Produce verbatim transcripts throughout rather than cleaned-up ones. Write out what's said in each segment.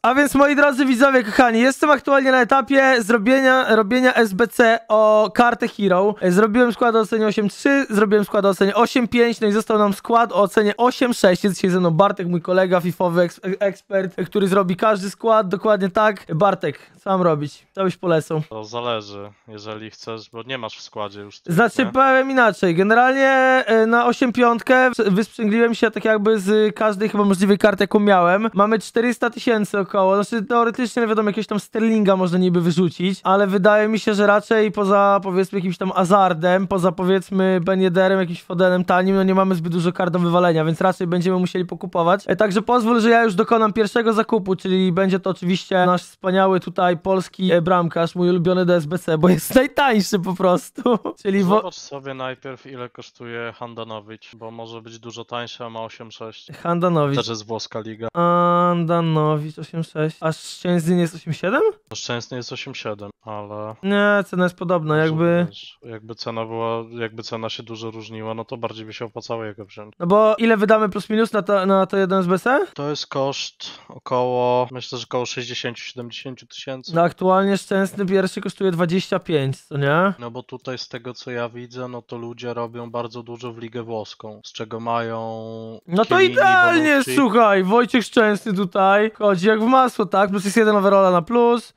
A więc moi drodzy widzowie, kochani, jestem aktualnie na etapie zrobienia robienia S B C o kartę Hero. Zrobiłem skład o ocenie osiem trzy, zrobiłem skład o ocenie osiem pięć, no i został nam skład o ocenie osiem sześć. Jest dzisiaj ze mną Bartek, mój kolega fifowy, eks ekspert, który zrobi każdy skład dokładnie tak. Bartek, co mam robić? Co byś polecał? To zależy, jeżeli chcesz, bo nie masz w składzie już tych, Znaczy, nie? powiem inaczej. Generalnie na osiem pięć wysprzęgliłem się tak jakby z każdej chyba możliwej karty, jaką miałem. Mamy czterysta tysięcy około. Znaczy, teoretycznie, nie wiadomo, jakiegoś tam Sterlinga można niby wyrzucić, ale wydaje mi się, że raczej poza, powiedzmy, jakimś tam Azardem, poza, powiedzmy, Ben Yedderem, jakimś Fodenem tanim, no nie mamy zbyt dużo kart do wywalenia, więc raczej będziemy musieli pokupować. E, także pozwól, że ja już dokonam pierwszego zakupu, czyli będzie to oczywiście nasz wspaniały tutaj polski e, bramkarz, mój ulubiony do S B C, bo jest najtańszy po prostu. Czyli wo... Zobacz sobie najpierw, ile kosztuje Handanowicz, bo może być dużo tańszy, a ma osiem sześć. Handanowicz. Też jest włoska liga. Handanowicz osiem sześć. A Szczęsny jest osiem siedem? Szczęsny jest osiem siedem, ale... Nie, cena jest podobna, jakby... Wiesz, jakby cena była, jakby cena się dużo różniła, no to bardziej by się opłacało jego wziąć. No bo ile wydamy plus minus na to, na to jeden S B C? To jest koszt około, myślę, że około sześćdziesiąt do siedemdziesięciu tysięcy. No aktualnie Szczęsny pierwszy kosztuje dwadzieścia pięć, co nie? No bo tutaj z tego co ja widzę, no to ludzie robią bardzo dużo w ligę włoską, z czego mają... No to Chiellini, idealnie, Bonucci. słuchaj, Wojciech Szczęsny tutaj chodzi jak w masło, tak? Plus jest jeden overalla na plus.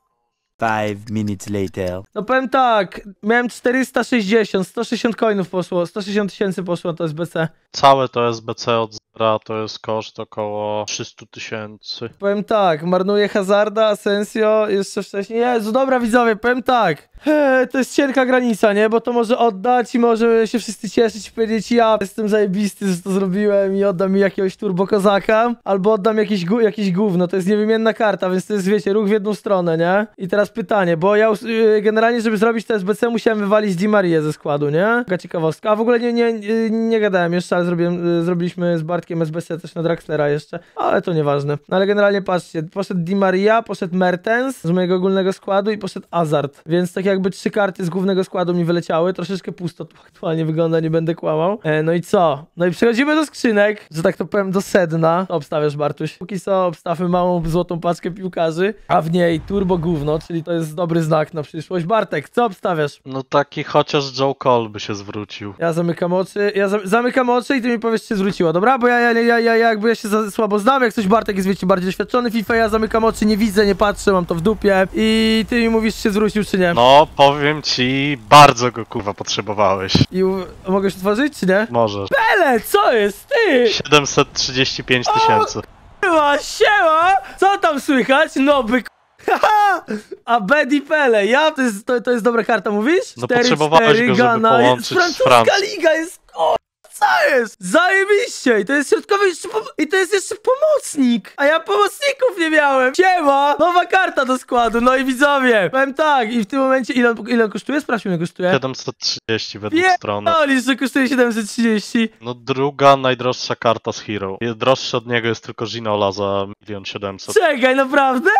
Five minutes later. No powiem tak, miałem czterysta sześćdziesiąt, sto sześćdziesiąt coinów poszło, sto sześćdziesiąt tysięcy poszło na to S B C. Całe to S B C od zera to jest koszt około trzysta tysięcy. Powiem tak, marnuję Hazarda, Asensio, jeszcze wcześniej. Jezu, dobra widzowie, powiem tak. Eee, to jest cienka granica, nie? Bo to może oddać i może się wszyscy cieszyć i powiedzieć, ja jestem zajebisty, że to zrobiłem i oddam mi jakiegoś turbo kozaka, albo oddam jakieś, gu jakieś gówno. To jest niewymienna karta, więc to jest, wiecie, ruch w jedną stronę, nie? I teraz pytanie, bo ja yy, generalnie, żeby zrobić to S B C, musiałem wywalić Di Marię ze składu, nie? Taka ciekawostka. A w ogóle nie, nie, nie, nie gadałem jeszcze, ale zrobiłem, yy, zrobiliśmy z Bartkiem S B C też na Draxlera jeszcze, ale to nieważne. No ale generalnie patrzcie, poszedł Di Maria, poszedł Mertens z mojego ogólnego składu i poszedł Hazard, więc tak jakby trzy karty z głównego składu mi wyleciały, troszeczkę pusto tu aktualnie wygląda, nie będę kłamał. E, no i co? No i przechodzimy do skrzynek, że tak to powiem, do sedna. Co obstawiasz, Bartuś? Póki co obstawmy małą złotą paczkę piłkarzy, a w niej turbo gówno, czyli to jest dobry znak na przyszłość. Bartek, co obstawiasz? No taki chociaż Joe Cole by się zwrócił. Ja zamykam oczy, ja za zamykam oczy i ty mi powiesz, czy się zwróciło, dobra? Bo ja, ja, ja, ja jakby ja się za słabo znam, jak coś Bartek jest, wiecie, bardziej doświadczony w FIFA, ja zamykam oczy, nie widzę, nie patrzę, mam to w dupie i ty mi mówisz, czy się zwrócił, czy nie. No, powiem ci, bardzo go kurwa potrzebowałeś. I mogę już otworzyć, czy nie? Możesz. Pele, co jest, ty? siedemset trzydzieści pięć tysięcy. Siema, siema! Co tam słychać? No by haha! A Bedi Pele, ja? To jest, to, to jest dobra karta, mówisz? No potrzebowałeś go, żeby połączyć z Francuska Francją. liga jest, o, co jest? Zajebiście! I to jest środkowy jeszcze, i to jest jeszcze pomocnik! A ja pomocników nie miałem! Siema! Nowa karta do składu, no i widzowie! Powiem tak, i w tym momencie, ile, ile on kosztuje? Sprawdźmy, ile kosztuje. siedemset trzydzieści według Wie- strony. No, że kosztuje siedemset trzydzieści. No druga najdroższa karta z Hero. Droższa od niego jest tylko Ginola za milion siedemset. Czekaj, naprawdę?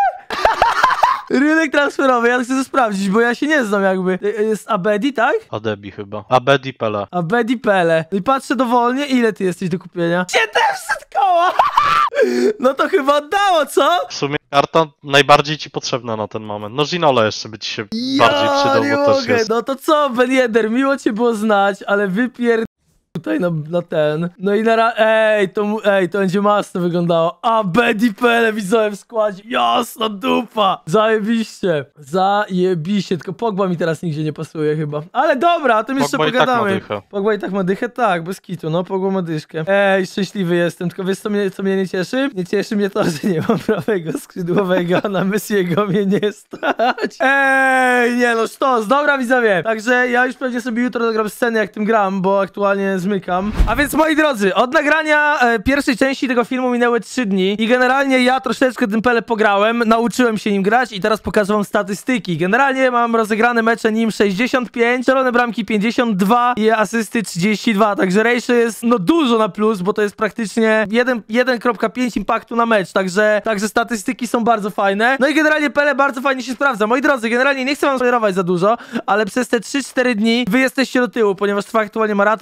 Rynek transferowy, ja chcę to sprawdzić, bo ja się nie znam jakby. Jest Abedi, tak? Adebi chyba. Abedi Pele. Abedi Pele. No i patrzę dowolnie, ile ty jesteś do kupienia? siedemset koła! No to chyba oddało, co? W sumie karta najbardziej ci potrzebna na ten moment. No Ginola jeszcze by ci się Ja bardziej przydał, nie bo też mogę. jest. No to co, Ben Yedder, miło cię było znać, ale wypier... tutaj na, na ten. No i na ra... Ej, to, mu- ej, to będzie mocno wyglądało. A Bedi Pele widzowie w składzie. Jasna dupa. Zajebiście. Zajebiście. Tylko Pogba mi teraz nigdzie nie pasuje chyba. Ale dobra, o tym jeszcze Pogba i tak ma pogadamy. dychę. Pogba i tak ma dychę? Tak, bez kitu. No, Pogba ma dyszkę. Ej, szczęśliwy jestem. Tylko wiesz co mnie, co mnie nie cieszy? Nie cieszy mnie to, że nie mam prawego skrzydłowego, a na Messiego mnie nie stać. Ej, nie no, sztos. Dobra widzowie. Także ja już pewnie sobie jutro zagram scenę jak tym gram, bo aktualnie zmykam. A więc moi drodzy, od nagrania e, pierwszej części tego filmu minęły trzy dni i generalnie ja troszeczkę tym Pele pograłem, nauczyłem się nim grać i teraz pokażę wam statystyki. Generalnie mam rozegrane mecze nim sześćdziesiąt pięć, strzelone bramki pięćdziesiąt dwa i asysty trzydzieści dwa, także ratio jest no dużo na plus, bo to jest praktycznie jeden przecinek pięć impaktu na mecz, także, także statystyki są bardzo fajne. No i generalnie Pele bardzo fajnie się sprawdza. Moi drodzy, generalnie nie chcę wam spoilerować za dużo, ale przez te trzy cztery dni wy jesteście do tyłu, ponieważ trwa aktualnie maraton, jest daily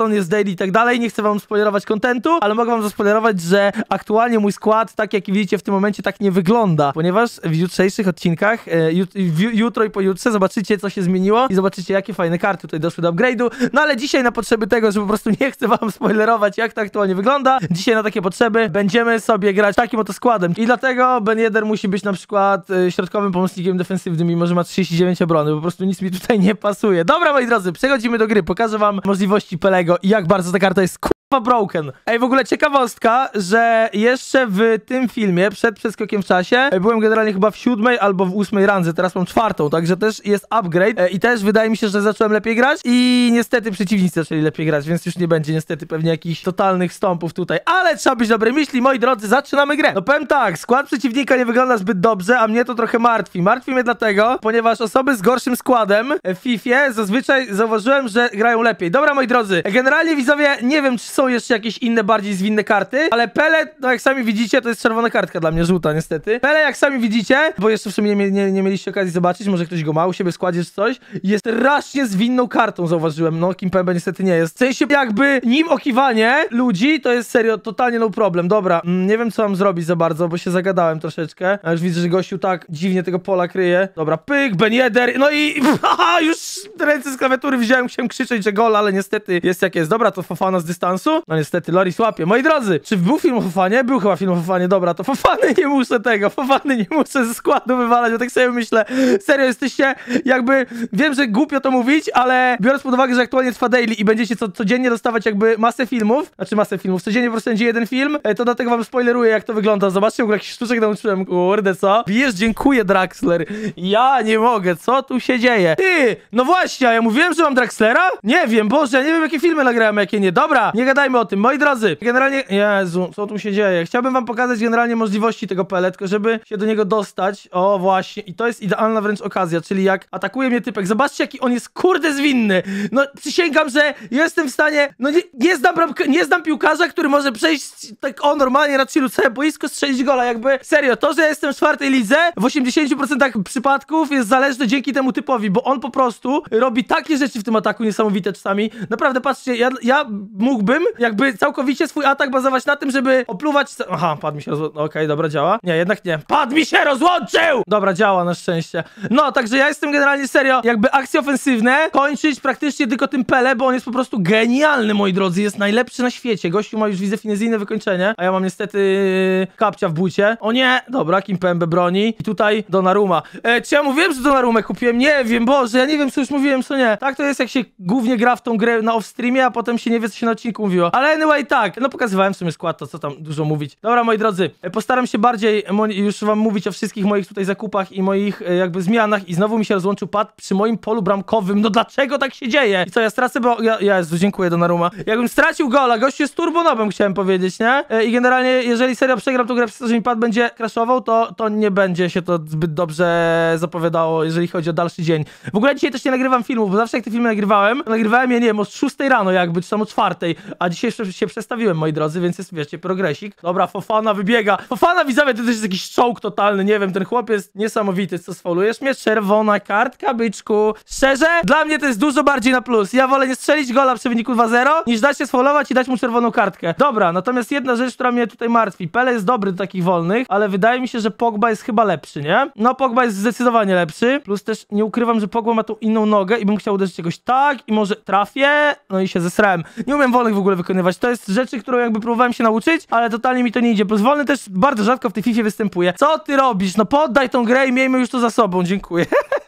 i tak dalej. Nie chcę wam spoilerować kontentu, ale mogę wam zaspoilerować, że aktualnie mój skład, tak jak widzicie w tym momencie, tak nie wygląda, ponieważ w jutrzejszych odcinkach, e, jut, jutro i pojutrze zobaczycie, co się zmieniło i zobaczycie, jakie fajne karty tutaj doszły do upgrade'u. No ale dzisiaj na potrzeby tego, że po prostu nie chcę wam spoilerować, jak to aktualnie wygląda, dzisiaj na takie potrzeby będziemy sobie grać takim oto składem. I dlatego Ben Yedder musi być na przykład e, środkowym pomocnikiem defensywnym, mimo że ma trzydzieści dziewięć obrony. Po prostu nic mi tutaj nie pasuje. Dobra, moi drodzy, przechodzimy do gry. Pokażę wam możliwości Pelego i jak bardzo ta karta jest kurwa broken. Ej, w ogóle ciekawostka, że jeszcze w tym filmie, przed przeskokiem w czasie, byłem generalnie chyba w siódmej albo w ósmej randze, teraz mam czwartą, także też jest upgrade e, i też wydaje mi się, że zacząłem lepiej grać i niestety przeciwnicy zaczęli lepiej grać, więc już nie będzie niestety pewnie jakichś totalnych stąpów tutaj, ale trzeba być dobrej myśli, moi drodzy, zaczynamy grę. No powiem tak, skład przeciwnika nie wygląda zbyt dobrze, a mnie to trochę martwi. Martwi mnie dlatego, ponieważ osoby z gorszym składem w Fifie zazwyczaj zauważyłem, że grają lepiej. Dobra, moi drodzy, generalnie widzowie, nie wiem, czy są jeszcze jakieś inne, bardziej zwinne karty, ale Pele, no jak sami widzicie, to jest czerwona kartka dla mnie, żółta niestety. Pele, jak sami widzicie, bo jeszcze w sumie nie, nie, nie mieliście okazji zobaczyć, może ktoś go ma u siebie w składzie czy coś, jest strasznie zwinną kartą, zauważyłem. No, Kimpembe niestety nie jest. W sensie jakby nim okiwanie ludzi, to jest serio, totalnie no problem. Dobra, mm, nie wiem co mam zrobić za bardzo, bo się zagadałem troszeczkę, a już widzę, że gościu tak dziwnie tego pola kryje. Dobra, pyk, Ben Yedder, no i haha, już ręce z klawiatury wziąłem, chciałem krzyczeć, że gol, ale niestety jest jak jest. Dobra, to Fofana z dystansu. No niestety, Loris łapie. Moi drodzy, czy był film o Fofanie? Był chyba film o Fofanie. Dobra, to Fofany nie muszę tego. Fofany nie muszę ze składu wywalać, bo tak sobie myślę. Serio, jesteście jakby... Wiem, że głupio to mówić, ale biorąc pod uwagę, że aktualnie trwa daily i będziecie co, codziennie dostawać jakby masę filmów, znaczy masę filmów, codziennie po prostu będzie jeden film, to dlatego wam spoileruję, jak to wygląda. Zobaczcie, w ogóle jakiś sztuczek nauczyłem. Kurde, co? Bijesz, dziękuję, Draxler. Ja nie mogę. Co tu się dzieje? Ty! No właśnie, a ja mówiłem, że mam Draxlera? Nie wiem, Boże, ja nie wiem, jakie filmy nagrałem, jakie nie. Dobra, nie gadajmy o tym. Moi drodzy, generalnie... Jezu, co tu się dzieje? Chciałbym wam pokazać generalnie możliwości tego Pele, tylko żeby się do niego dostać. O, właśnie. I to jest idealna wręcz okazja, czyli jak atakuje mnie typek. Zobaczcie, jaki on jest kurde zwinny. No, przysięgam, że jestem w stanie... No, nie, nie, znam, nie znam piłkarza, który może przejść tak o normalnie na chillu całe boisko, strzelić gola. Jakby, serio, to, że jestem w czwartej lidze, w osiemdziesięciu procentach przypadków jest zależne dzięki temu typowi, bo on po prostu robi takie rzeczy w tym ataku niesamowite czasami. Naprawdę, patrzcie, ja, ja mógłbym jakby całkowicie swój atak bazować na tym, żeby opluwać... Aha, pad mi się rozłączył. Okej, okay, dobra, działa. Nie, jednak nie. Pad mi się rozłączył! Dobra, działa na szczęście. No, także ja jestem generalnie serio, jakby akcje ofensywne kończyć praktycznie tylko tym Pele, bo on jest po prostu genialny, moi drodzy. Jest najlepszy na świecie. Gościu ma już, widzę, finezyjne wykończenie, a ja mam niestety kapcia w bucie. O nie! Dobra, Kimpembe broni. I tutaj Donnarumma. E, czy ja mówiłem, że Donnarummę kupiłem? Nie wiem, Boże, ja nie wiem, co już mówiłem, co nie. Tak to jest, jak się głównie gra w tą grę na off-streamie, a potem się nie wie, co się na odcinku mówiło. Ale anyway, tak. No pokazywałem w sumie skład, to co tam dużo mówić. Dobra, moi drodzy, postaram się bardziej już wam mówić o wszystkich moich tutaj zakupach i moich jakby zmianach i znowu mi się rozłączył pad przy moim polu bramkowym. No dlaczego tak się dzieje? I co, ja stracę, bo... Ja, Jezu, dziękuję, Donnarumma. Jakbym stracił gola, gość jest turbonobem, chciałem powiedzieć, nie? I generalnie, jeżeli serio przegram tą grę przez to, że mi pad będzie crashował, to, to nie będzie się to zbyt dobrze zapowiadało, jeżeli chodzi o dalszy dzień. W ogóle dzisiaj też nie nagrywam filmów, bo zawsze jak te filmy nagrywałem, to nagrywałem je, nie wiem, o szóstej rano jakby, czy tam o czwartej, a dzisiaj się przestawiłem, moi drodzy, więc jest, wiecie, progresik. Dobra, Fofana wybiega. Fofana, widzowie, to też jest jakiś czołg totalny, nie wiem, ten chłop jest niesamowity. Co, sfaulujesz mnie? Czerwona kartka, byczku. Szczerze? Dla mnie to jest dużo bardziej na plus. Ja wolę nie strzelić gola przy wyniku dwa zero, niż dać się sfaulować i dać mu czerwoną kartkę. Dobra, natomiast jedna rzecz, która mnie tutaj martwi. Pele jest dobry do takich wolnych, ale wydaje mi się, że Pogba jest chyba lepszy, nie? No, Pogba jest zdecydowanie lepszy, plus też nie ukrywam, że Pogba ma tą inną nogę i bym chciał uderzyć czegoś tak i może trafię, no i się zesrałem. Nie umiem wolnych w ogóle wykonywać. To jest rzeczy, którą jakby próbowałem się nauczyć, ale totalnie mi to nie idzie. Plus wolny też bardzo rzadko w tej Fifie występuje. Co ty robisz? No poddaj tą grę i miejmy już to za sobą. Dziękuję.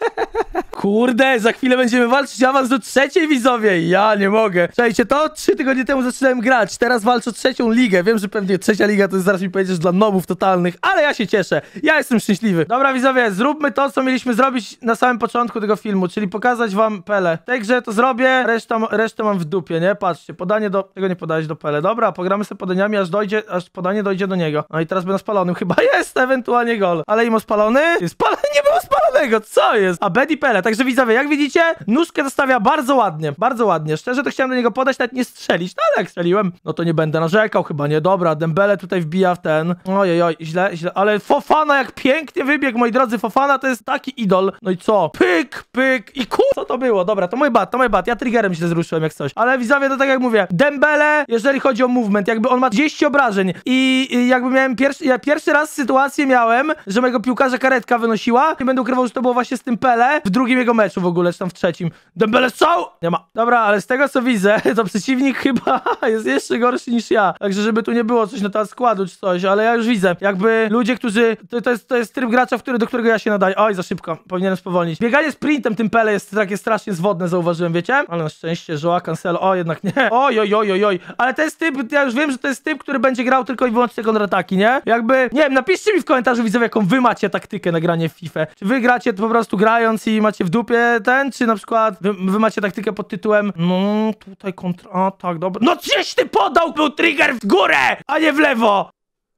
Kurde, za chwilę będziemy walczyć awans do trzeciej, widzowie. Ja nie mogę. Słuchajcie, to trzy tygodnie temu zaczynałem grać. Teraz walczę o trzecią ligę. Wiem, że pewnie trzecia liga to jest, zaraz mi powiedziesz, dla nobów totalnych, ale ja się cieszę. Ja jestem szczęśliwy. Dobra, widzowie, zróbmy to, co mieliśmy zrobić na samym początku tego filmu, czyli pokazać wam Pele. W tej grze to zrobię, resztę, resztę mam w dupie, nie? Patrzcie, podanie do... Tego nie podałeś do Pele. Dobra, pogramy sobie podaniami, aż dojdzie, aż podanie dojdzie do niego. No i teraz będę spalonym. Chyba jest ewentualnie gol. Ale imo spalony? Jest spalony, nie było spalonego. Co jest? A Bedi Pele, tak także widzowie, jak widzicie, nóżkę zostawia bardzo ładnie, bardzo ładnie. Szczerze to chciałem do niego podać, nawet nie strzelić, no ale jak strzeliłem, no to nie będę narzekał chyba, nie? Dobra, Dembele tutaj wbija w ten. Ojej, oj, źle, źle, ale Fofana jak pięknie wybiegł, moi drodzy, Fofana to jest taki idol. No i co? Pyk, pyk i ku... Co to było? Dobra, to mój bat, to mój bat, ja triggerem źle zruszyłem jak coś. Ale widzowie, to tak jak mówię, Dembele, jeżeli chodzi o movement, jakby on ma trzydzieści obrażeń i, i jakby miałem pierwszy, ja pierwszy raz sytuację miałem, że mojego piłkarza karetka wynosiła. Nie będę ukrywał, że to było właśnie z tym Pele w drugim jego meczu w ogóle, czy tam w trzecim. Dembele strzał! Nie ma. Dobra, ale z tego co widzę, to przeciwnik chyba jest jeszcze gorszy niż ja. Także żeby tu nie było coś na temat składu czy coś, ale ja już widzę. Jakby ludzie, którzy... To, to, jest, to jest tryb gracza, w który, do którego ja się nadaję. Oj, za szybko. Powinienem spowolnić. Bieganie sprintem tym Pele jest takie strasznie zwodne, zauważyłem, wiecie? Ale na szczęście Joao Cancelo. O, jednak nie. Oj, oj, oj, oj, oj. Ale to jest typ, ja już wiem, że to jest typ, który będzie grał tylko i wyłącznie kontrataki, nie? Jakby, nie wiem, napiszcie mi w komentarzu, widzowie, jaką wy macie taktykę na granie w FIFA. Czy wy gracie po prostu grając i macie w dupie ten, czy na przykład wy, wy macie taktykę pod tytułem no, tutaj kontra, tak, dobra. No gdzieś ty podał, był trigger w górę, a nie w lewo!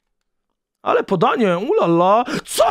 Ale podanie, ulala. Co?!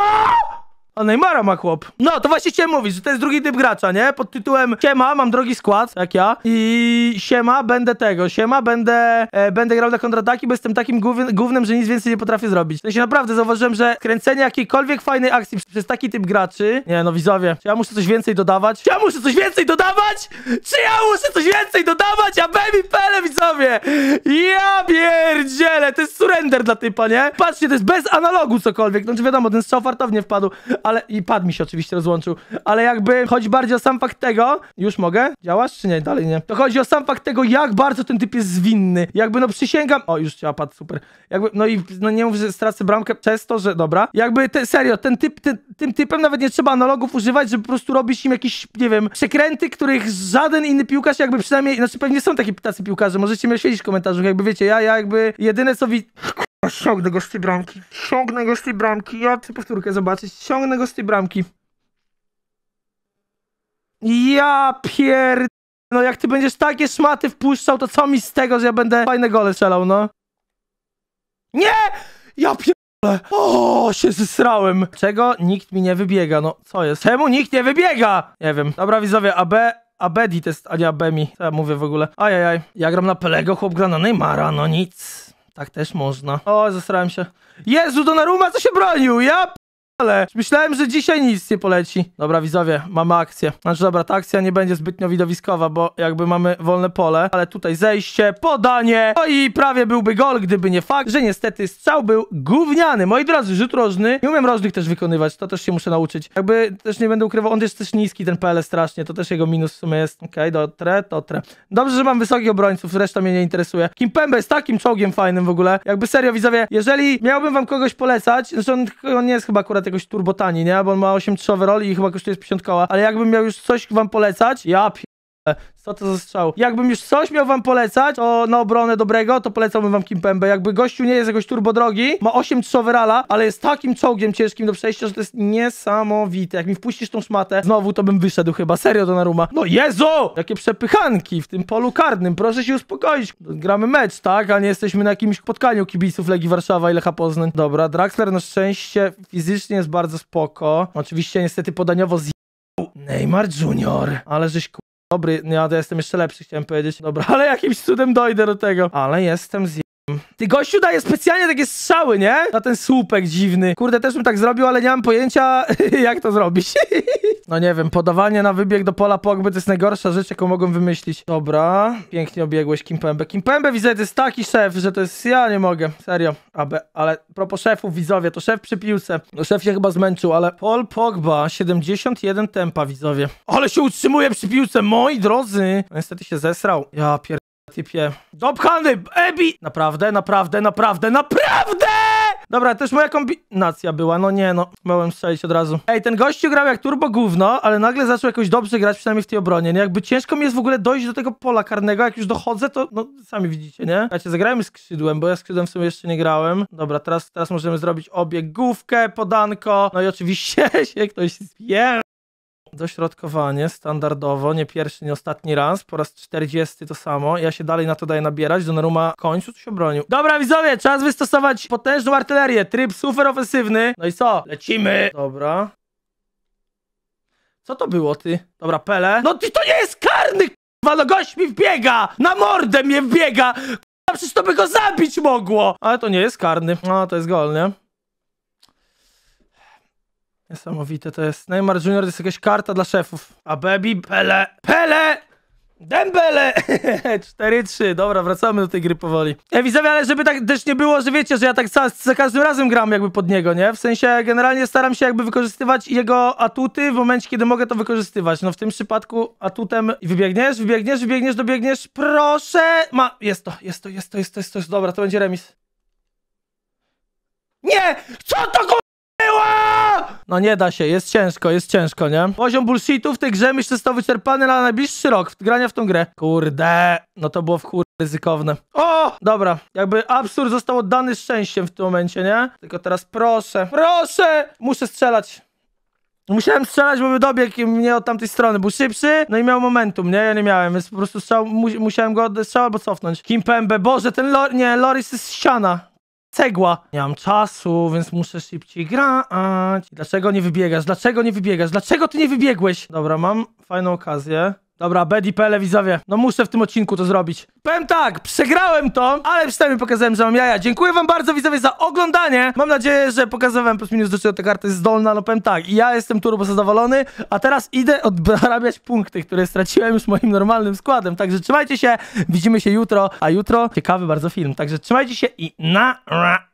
A Neymara ma chłop. No, to właśnie chciałem mówić, że to jest drugi typ gracza, nie? Pod tytułem siema, mam drogi skład, jak ja. I siema, będę tego, siema, będę e, będę grał na kontrataki, bo jestem takim gównem, gównem, że nic więcej nie potrafię zrobić. W sensie naprawdę zauważyłem, że kręcenie jakiejkolwiek fajnej akcji przez taki typ graczy... Nie, no widzowie, czy ja muszę coś więcej dodawać? Czy ja muszę coś więcej dodawać? Czy ja muszę coś więcej dodawać? A baby Pele, widzowie! Ja pierdzielę, to jest surrender dla typa, nie? Patrzcie, to jest bez analogu cokolwiek. No czy wiadomo, ten strzał fartownie wpadł. Ale i pad mi się oczywiście rozłączył. Ale jakby chodzi bardziej o sam fakt tego... Już mogę? Działasz czy nie? Dalej nie. To chodzi o sam fakt tego, jak bardzo ten typ jest zwinny. Jakby no przysięgam... O, już działa pad, super. Jakby, no i no nie mów, że stracę bramkę przez to, że... Dobra. Jakby, te, serio, ten typ, ten, tym typem nawet nie trzeba analogów używać, żeby po prostu robić im jakieś, nie wiem, przekręty, których żaden inny piłkarz jakby przynajmniej... Znaczy pewnie są takie tacy piłkarze, możecie mnie oświecić w komentarzu, jakby wiecie, ja, ja jakby jedyne co wi... Ściągnę go z tej bramki. Ściągnę go z tej bramki. Ja chcę powtórkę zobaczyć. Ściągnę go z tej bramki. Ja pierd... No jak ty będziesz takie szmaty wpuszczał, to co mi z tego, że ja będę fajne gole strzelał, no? Nie! Ja pierdolę. O, się zesrałem. Czego nikt mi nie wybiega? No, co jest? Czemu nikt nie wybiega? Nie wiem. Dobra, widzowie, A B... Abedi to jest... A nie Abemi. Co ja mówię w ogóle? Ajajaj. Ja gram na Pelego, chłop gra na Neymara, no nic. Tak też można. O, zesrałem się. Jezu, Donnarumma, co się bronił? Ja ale myślałem, że dzisiaj nic nie poleci. Dobra, widzowie, mamy akcję. Znaczy, dobra, ta akcja nie będzie zbytnio widowiskowa, bo jakby mamy wolne pole, ale tutaj zejście, podanie, no i prawie byłby gol, gdyby nie fakt, że niestety strzał był gówniany. Moi drodzy, rzut rożny. Nie umiem rożnych też wykonywać, to też się muszę nauczyć. Jakby też nie będę ukrywał, on jest też niski, ten P L strasznie, to też jego minus w sumie jest. Okej, okay, dotrę, dotrę. Dobrze, że mam wysokich obrońców, reszta mnie nie interesuje. Kimpembe jest takim czołgiem fajnym w ogóle. Jakby serio, widzowie, jeżeli miałbym wam kogoś polecać, zresztą on, on nie jest chyba akurat jakoś turbotani, nie? Bo on ma osiem trzy overall i chyba kosztuje pięćdziesiąt koła. Ale jakbym miał już coś wam polecać, ja p... Co to za strzał? Jakbym już coś miał wam polecać, to na obronę dobrego, to polecałbym wam Kimpembe. Jakby gościu nie jest jakoś turbo drogi, ma osiem trzy overalla, ale jest takim czołgiem ciężkim do przejścia, że to jest niesamowite. Jak mi wpuścisz tą szmatę, znowu to bym wyszedł chyba. Serio, Donnarumma. No Jezu! Jakie przepychanki w tym polu karnym. Proszę się uspokoić. Gramy mecz, tak? A nie jesteśmy na jakimś spotkaniu kibiców Legii Warszawa i Lecha Poznań. Dobra, Draxler na szczęście fizycznie jest bardzo spoko. Oczywiście niestety podaniowo z... Neymar Junior. Ale żeś ku... Dobry, ja to jestem jeszcze lepszy, chciałem powiedzieć. Dobra, ale jakimś cudem dojdę do tego. Ale jestem z... Ty gościu daje specjalnie takie strzały, nie? Na ten słupek dziwny. Kurde, też bym tak zrobił, ale nie mam pojęcia, jak to zrobić. No nie wiem, podawanie na wybieg do pola Pogby to jest najgorsza rzecz, jaką mogłem wymyślić. Dobra, pięknie obiegłeś Kimpembe. Kimpembe, widzę, to jest taki szef, że to jest... Ja nie mogę, serio. Abe, ale propos szefów, widzowie, to szef przy piłce. No szef się chyba zmęczył, ale Paul Pogba, siedemdziesiąt jeden tempa, widzowie. Ale się utrzymuje przy piłce, moi drodzy. No, niestety się zesrał. Ja pier... typie. Dopchany! Ebi! Naprawdę, naprawdę, naprawdę, naprawdę! Dobra, też moja kombinacja była, no nie no. Mogłem strzelić od razu. Ej, ten gościu grał jak turbo gówno, ale nagle zaczął jakoś dobrze grać, przynajmniej w tej obronie, nie? Jakby ciężko mi jest w ogóle dojść do tego pola karnego, jak już dochodzę, to no sami widzicie, nie? Słuchajcie, zagrajmy skrzydłem, bo ja skrzydłem w sumie jeszcze nie grałem. Dobra, teraz, teraz możemy zrobić obiegówkę, podanko, no i oczywiście się ktoś zje. Dośrodkowanie, standardowo, nie pierwszy, nie ostatni raz, po raz czterdziesty to samo, ja się dalej na to daję nabierać, Donnarumma w końcu się obronił. Dobra, widzowie, czas wystosować potężną artylerię, tryb super ofensywny, no i co? Lecimy! Dobra. Co to było, ty? Dobra, Pele. No ty to nie jest karny, k***wa, no gość mi wbiega! Na mordę mnie wbiega! K***wa, przecież to by go zabić mogło! Ale to nie jest karny. No, to jest gol, nie? Niesamowite to jest. Neymar Junior to jest jakaś karta dla szefów. A Baby, Pele, Pele! Dembele! cztery trzy, dobra, wracamy do tej gry powoli. Ja widzowie, ale żeby tak też nie było, że wiecie, że ja tak za, za każdym razem gram jakby pod niego, nie? W sensie generalnie staram się jakby wykorzystywać jego atuty w momencie, kiedy mogę to wykorzystywać. No w tym przypadku atutem... Wybiegniesz, wybiegniesz, wybiegniesz, dobiegniesz, proszę! Ma... Jest to, jest to, jest to, jest to, jest to, jest to. Dobra, to będzie remis. Nie! Co to go... No nie da się, jest ciężko, jest ciężko, nie? Poziom bullshitu w tej grze myślę został wyczerpany na najbliższy rok grania w tą grę. Kurde, no to było w kur... ryzykowne. O! Dobra, jakby absurd został oddany szczęściem w tym momencie, nie? Tylko teraz proszę, proszę! Muszę strzelać. Musiałem strzelać, bo by dobiegł mnie od tamtej strony. Był szybszy, no i miał momentum, nie? Ja nie miałem, więc po prostu strzał, mu musiałem go oddać albo cofnąć. Kimpembe, Boże, ten Lor... Nie, Loris jest ściana. Cegła. Nie mam czasu, więc muszę szybciej grać. Dlaczego nie wybiegasz? Dlaczego nie wybiegasz? Dlaczego ty nie wybiegłeś? Dobra, mam fajną okazję. Dobra, Bedi Pele, widzowie. No muszę w tym odcinku to zrobić. Powiem tak, przegrałem to, ale przynajmniej pokazałem, że mam jaja. Dziękuję wam bardzo, widzowie, za oglądanie. Mam nadzieję, że pokazałem plus minus, do czego ta karta jest zdolna. No powiem tak, ja jestem turbo zadowolony, a teraz idę odbrabiać punkty, które straciłem już moim normalnym składem. Także trzymajcie się, widzimy się jutro, a jutro ciekawy bardzo film. Także trzymajcie się i na...